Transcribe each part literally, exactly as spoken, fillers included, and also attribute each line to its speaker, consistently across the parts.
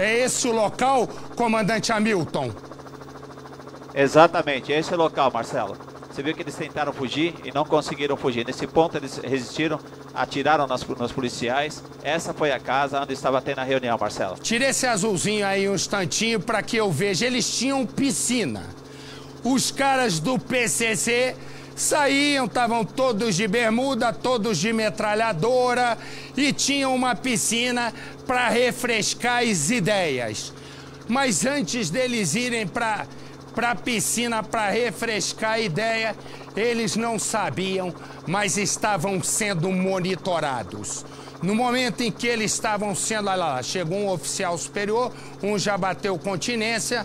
Speaker 1: É esse o local, comandante Hamilton?
Speaker 2: Exatamente, esse é o local, Marcelo. Você viu que eles tentaram fugir e não conseguiram fugir. Nesse ponto eles resistiram, atiraram nos, nos policiais. Essa foi a casa onde estava tendo a reunião, Marcelo.
Speaker 1: Tira esse azulzinho aí um instantinho para que eu veja. Eles tinham piscina. Os caras do P C C saíam, estavam todos de bermuda, todos de metralhadora e tinham uma piscina para refrescar as ideias. Mas antes deles irem para para a piscina para refrescar a ideia, eles não sabiam, mas estavam sendo monitorados. No momento em que eles estavam sendo... Olha lá, chegou um oficial superior, um já bateu continência.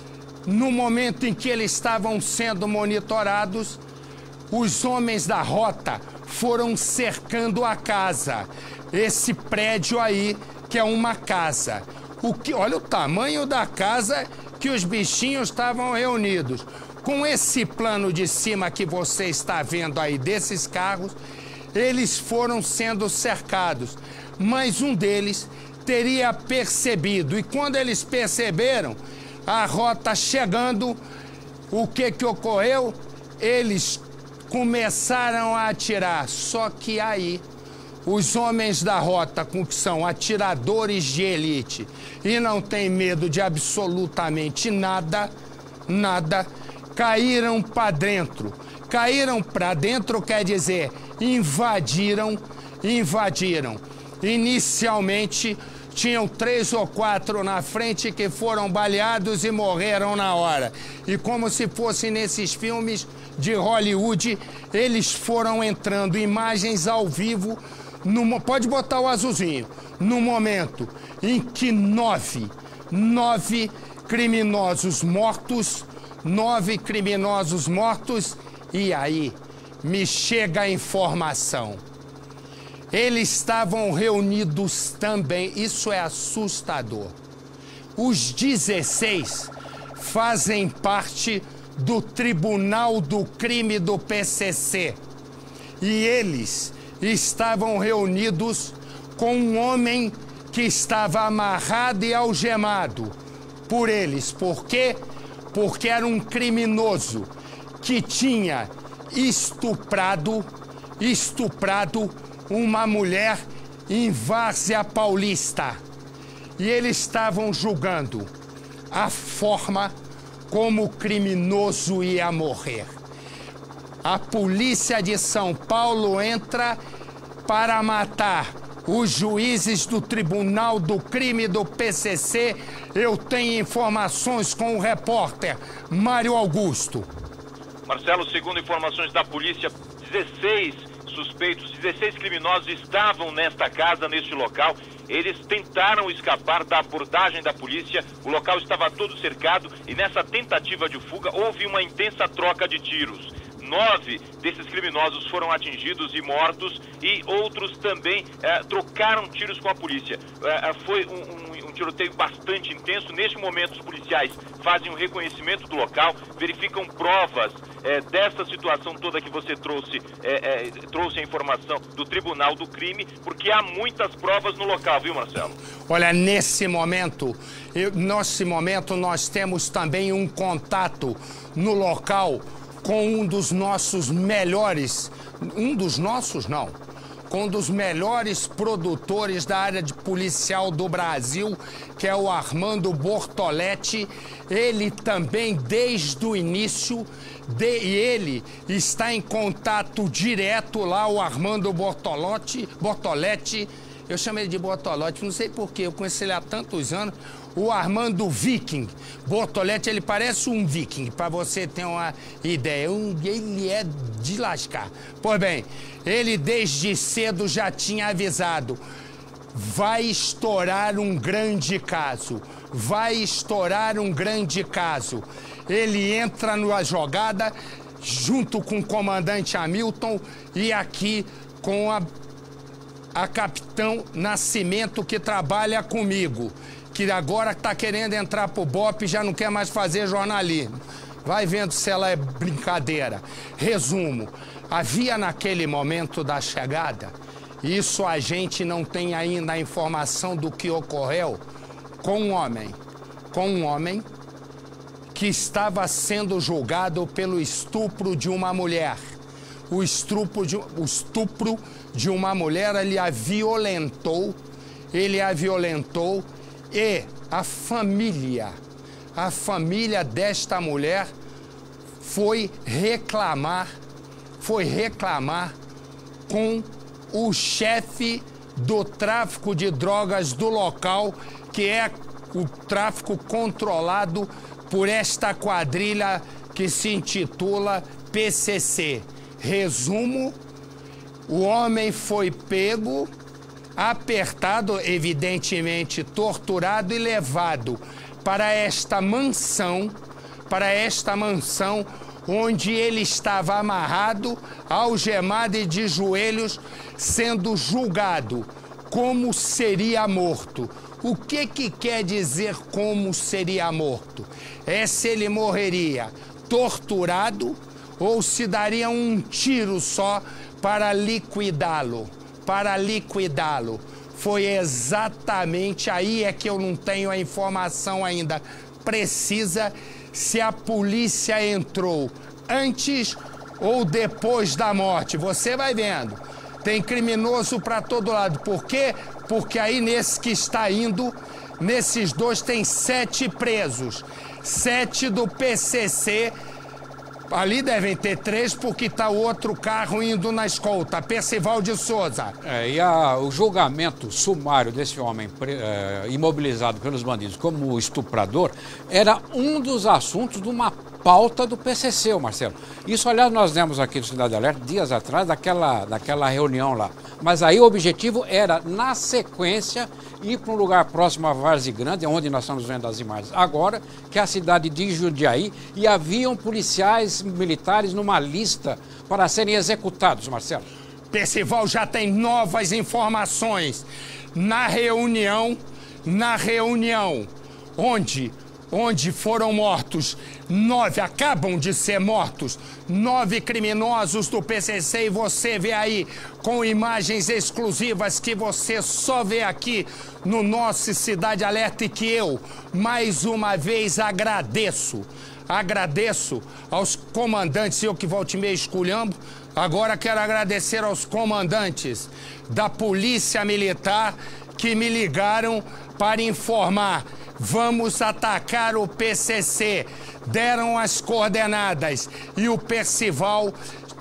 Speaker 1: No momento em que eles estavam sendo monitorados, os homens da rota foram cercando a casa. Esse prédio aí, que é uma casa. O que, olha o tamanho da casa que os bichinhos estavam reunidos. Com esse plano de cima que você está vendo aí desses carros, eles foram sendo cercados. Mas um deles teria percebido. E quando eles perceberam a rota chegando, o que que ocorreu? Eles começaram a atirar. Só que aí, os homens da rota, que são atiradores de elite e não têm medo de absolutamente nada, nada, caíram para dentro. Caíram para dentro quer dizer invadiram, invadiram. Inicialmente, tinham três ou quatro na frente que foram baleados e morreram na hora. E como se fosse nesses filmes de Hollywood, eles foram entrando, imagens ao vivo. No, pode botar o azulzinho. No momento em que nove, nove criminosos mortos, nove criminosos mortos, e aí me chega a informação. Eles estavam reunidos também, isso é assustador. Os dezesseis fazem parte do Tribunal do Crime do P C C. E eles estavam reunidos com um homem que estava amarrado e algemado por eles. Por quê? Porque era um criminoso que tinha estuprado, estuprado uma mulher em Várzea Paulista. E eles estavam julgando a forma como o criminoso ia morrer. A polícia de São Paulo entra para matar os juízes do Tribunal do Crime do P C C. Eu tenho informações com o repórter Mário Augusto.
Speaker 3: Marcelo, segundo informações da polícia, dezesseis suspeitos, dezesseis criminosos estavam nesta casa, neste local. Eles tentaram escapar da abordagem da polícia, o local estava todo cercado e nessa tentativa de fuga houve uma intensa troca de tiros. Nove desses criminosos foram atingidos e mortos e outros também eh, trocaram tiros com a polícia. Eh, foi um, um, um tiroteio bastante intenso. Neste momento, os policiais fazem um reconhecimento do local, verificam provas eh, dessa situação toda que você trouxe, eh, eh, trouxe a informação do Tribunal do Crime, porque há muitas provas no local, viu, Marcelo?
Speaker 1: Olha, nesse momento, eu, nesse momento nós temos também um contato no local com um dos nossos melhores, um dos nossos não, com um dos melhores produtores da área de policial do Brasil, que é o Armando Bortoletti. Ele também, desde o início, de, e ele está em contato direto lá, o Armando Bortolotti, Bortoletti, eu chamei ele de Bortolotti, não sei porquê, eu conheci ele há tantos anos. O Armando Viking. Bortoletti, ele parece um viking, para você ter uma ideia. Um, ele é de lascar. Pois bem, ele desde cedo já tinha avisado. Vai estourar um grande caso. Vai estourar um grande caso. Ele entra na jogada junto com o comandante Hamilton e aqui com a, a capitão Nascimento, que trabalha comigo, que agora está querendo entrar pro B O P e já não quer mais fazer jornalismo. Vai vendo se ela é brincadeira. Resumo, havia naquele momento da chegada, isso a gente não tem ainda a informação do que ocorreu, com um homem, com um homem que estava sendo julgado pelo estupro de uma mulher. O estupro de, o estupro de uma mulher, ele a violentou, ele a violentou e a família, a família desta mulher foi reclamar, foi reclamar com o chefe do tráfico de drogas do local, que é o tráfico controlado por esta quadrilha que se intitula P C C. Resumo, o homem foi pego, apertado, evidentemente torturado e levado para esta mansão, para esta mansão onde ele estava amarrado, algemado e de joelhos, sendo julgado como seria morto. O que que quer dizer como seria morto? É se ele morreria torturado ou se daria um tiro só para liquidá-lo, para liquidá-lo. Foi exatamente aí é que eu não tenho a informação ainda precisa se a polícia entrou antes ou depois da morte. Você vai vendo. Tem criminoso para todo lado. Por quê? Porque aí nesse que está indo, nesses dois tem sete presos. Sete do P C C. Ali devem ter três, porque está o outro carro indo na escolta. Percival de Souza.
Speaker 4: É, e a, o julgamento sumário desse homem é, imobilizado pelos bandidos como estuprador era um dos assuntos de uma pauta do P C C, Marcelo. Isso, aliás, nós demos aqui no Cidade Alerta dias atrás, daquela, daquela reunião lá. Mas aí o objetivo era, na sequência, ir para um lugar próximo a Várzea Grande, onde nós estamos vendo as imagens agora, que é a cidade de Jundiaí, e haviam policiais militares numa lista para serem executados, Marcelo.
Speaker 1: Percival já tem novas informações. Na reunião, na reunião, onde... onde foram mortos nove, acabam de ser mortos, nove criminosos do P C C, e você vê aí com imagens exclusivas que você só vê aqui no nosso Cidade Alerta e que eu, mais uma vez, agradeço. Agradeço aos comandantes, eu que volto e meia esculhambo, agora quero agradecer aos comandantes da Polícia Militar que me ligaram para informar. Vamos atacar o P C C. Deram as coordenadas e o Percival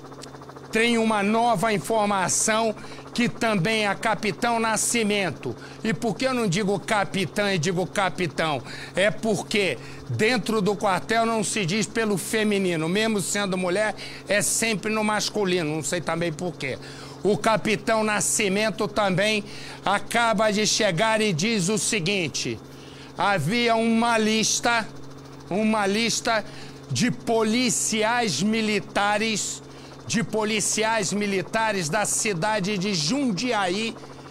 Speaker 1: tem uma nova informação que também é Capitão Nascimento. E por que eu não digo capitão e digo capitão? É porque dentro do quartel não se diz pelo feminino. Mesmo sendo mulher, é sempre no masculino. Não sei também por quê. O Capitão Nascimento também acaba de chegar e diz o seguinte... Havia uma lista, uma lista de policiais militares, de policiais militares da cidade de Jundiaí,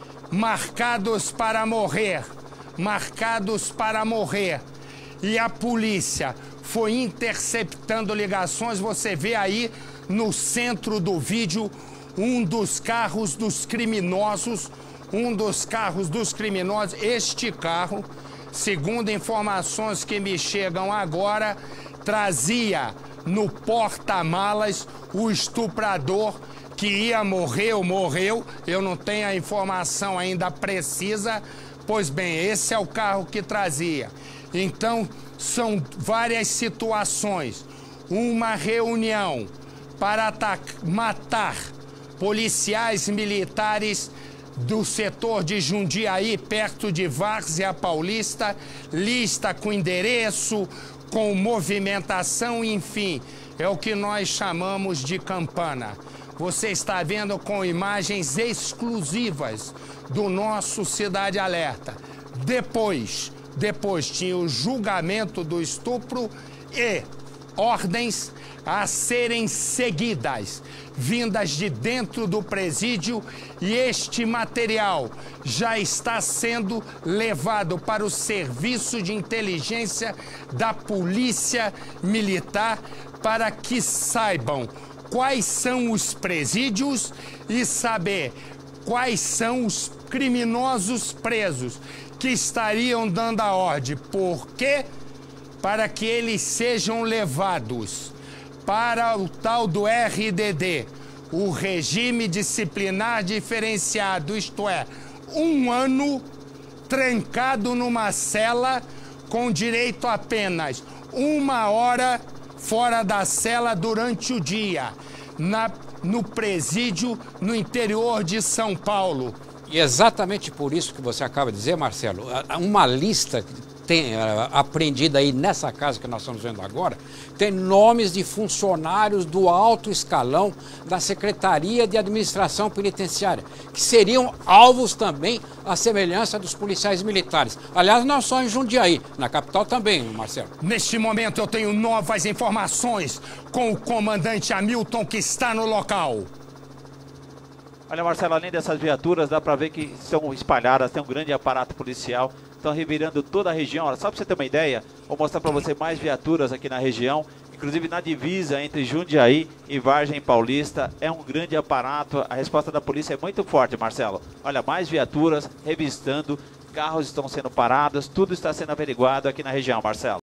Speaker 1: marcados para morrer, marcados para morrer. E a polícia foi interceptando ligações, você vê aí no centro do vídeo um dos carros dos criminosos, um dos carros dos criminosos, este carro... Segundo informações que me chegam agora, trazia no porta-malas o estuprador que ia morrer ou morreu. Eu não tenho a informação ainda precisa. Pois bem, esse é o carro que trazia. Então, são várias situações. Uma reunião para matar policiais militares do setor de Jundiaí, perto de Várzea Paulista, lista com endereço, com movimentação, enfim, é o que nós chamamos de campana. Você está vendo com imagens exclusivas do nosso Cidade Alerta. Depois, depois tinha o julgamento do estupro e ordens a serem seguidas, vindas de dentro do presídio, e este material já está sendo levado para o serviço de inteligência da Polícia Militar para que saibam quais são os presídios e saber quais são os criminosos presos. que estariam dando a ordem. Por quê? Para que eles sejam levados para o tal do R D D, o regime disciplinar diferenciado, isto é, um ano trancado numa cela com direito a apenas uma hora fora da cela durante o dia, na, no presídio no interior de São Paulo.
Speaker 4: E exatamente por isso que você acaba de dizer, Marcelo, uma lista tem, uh, apreendida aí nessa casa que nós estamos vendo agora, tem nomes de funcionários do alto escalão da Secretaria de Administração Penitenciária, que seriam alvos também à semelhança dos policiais militares. Aliás, não só em Jundiaí, na capital também, Marcelo.
Speaker 1: Neste momento eu tenho novas informações com o comandante Hamilton, que está no local.
Speaker 2: Olha, Marcelo, além dessas viaturas, dá para ver que são espalhadas, tem um grande aparato policial, estão revirando toda a região. Olha, só para você ter uma ideia, vou mostrar para você mais viaturas aqui na região, inclusive na divisa entre Jundiaí e Vargem Paulista. É um grande aparato, a resposta da polícia é muito forte, Marcelo. Olha, mais viaturas revistando, carros estão sendo parados, tudo está sendo averiguado aqui na região, Marcelo.